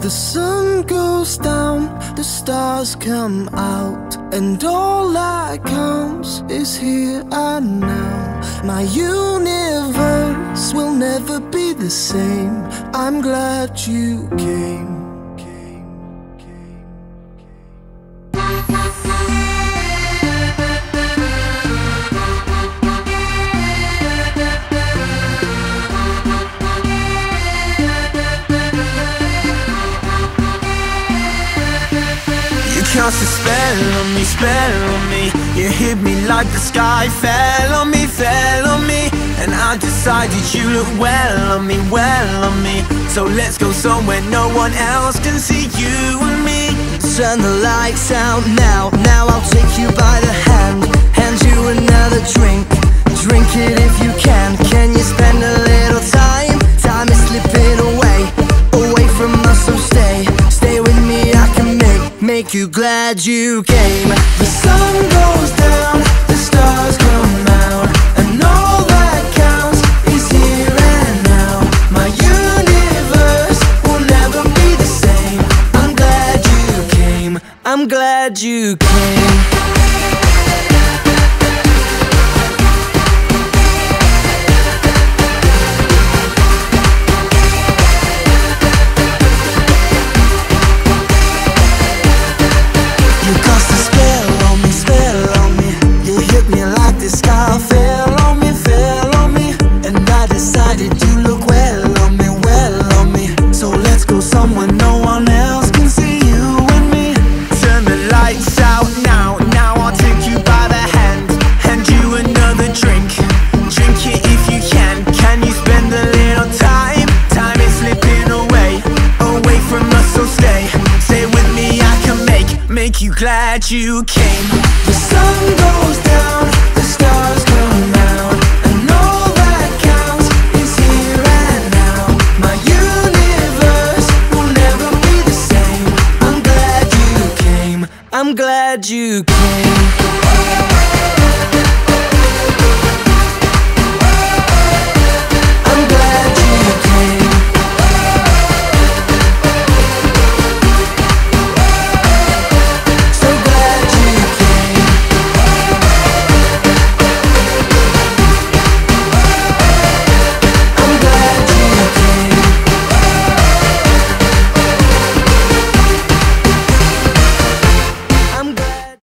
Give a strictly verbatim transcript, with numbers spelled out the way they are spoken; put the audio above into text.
The sun goes down, the stars come out, and all that counts is here and now. My universe will never be the same. I'm glad you came. Cast a spell on me, spell on me. You hit me like the sky fell on me, fell on me. And I decided you look well on me, well on me. So let's go somewhere no one else can see you and me. Turn the lights out now, now I'll take you by the hand, hand you another drink, drink it if you can. Can you spend a little time? Time is slipping away, away from us, so stay, stay with me. I can make Make you glad you came. The sun goes down, the stars come out, and all that counts is here and now. My universe will never be the same. I'm glad you came, I'm glad you came. The sky fell on me, fell on me. And I decided you look well on me, well on me. So let's go somewhere no one else can see you and me. Turn the lights out now, now I'll take you by the hand, hand you another drink, drink it if you can. Can you spend a little time? Time is slipping away, away from us, so stay, stay with me. I can make, make you glad you came. The sun goes down, the stars come out, and all that counts is here and now. My universe will never be the same. I'm glad you came, I'm glad you came.